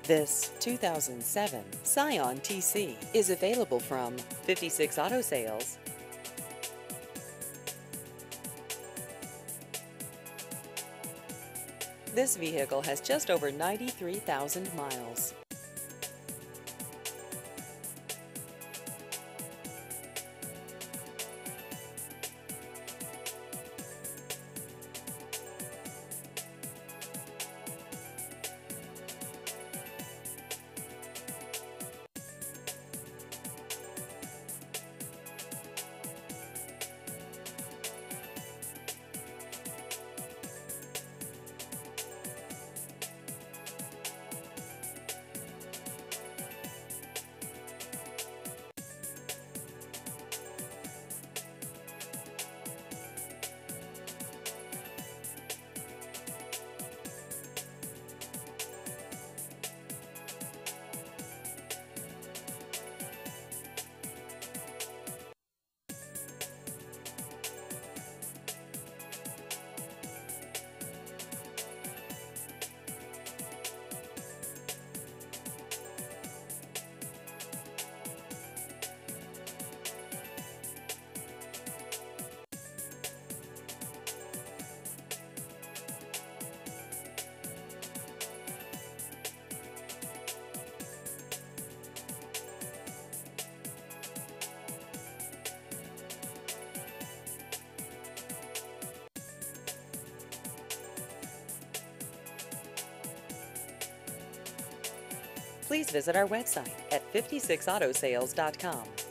This 2007 Scion TC is available from 56 Auto Sales. This vehicle has just over 93,000 miles. Please visit our website at 56autosales.com.